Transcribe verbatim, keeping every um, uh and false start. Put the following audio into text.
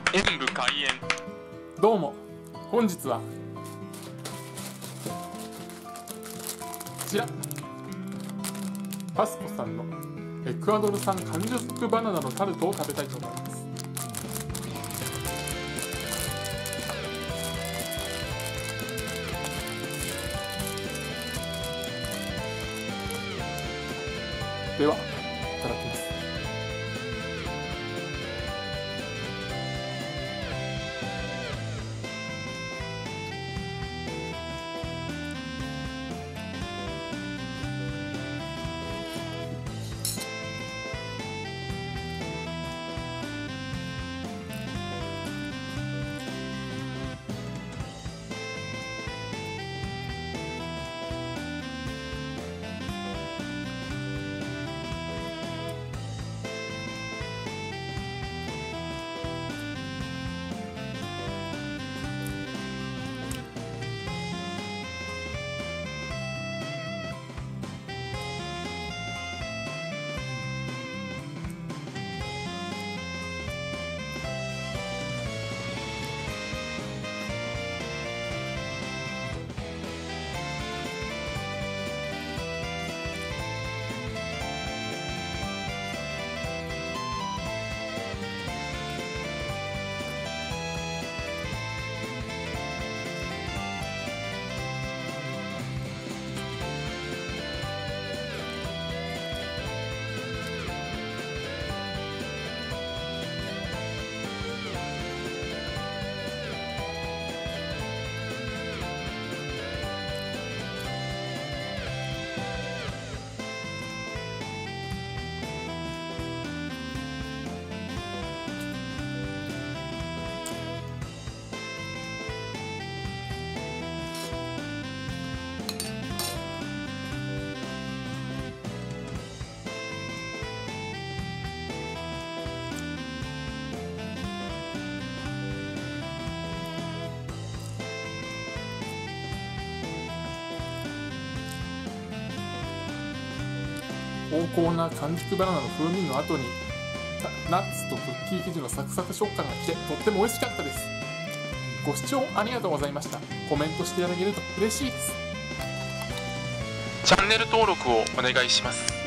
演武開演。 どうも、本日はこちらパスコさんのエクアドル産完熟バナナのタルトを食べたいと思います。では、いただきます。濃厚な完熟バナナの風味の後にナッツとクッキー生地のサクサク食感がきてとっても美味しかったです。ご視聴ありがとうございました。コメントしていただけると嬉しいです。 チャンネル登録をお願いします。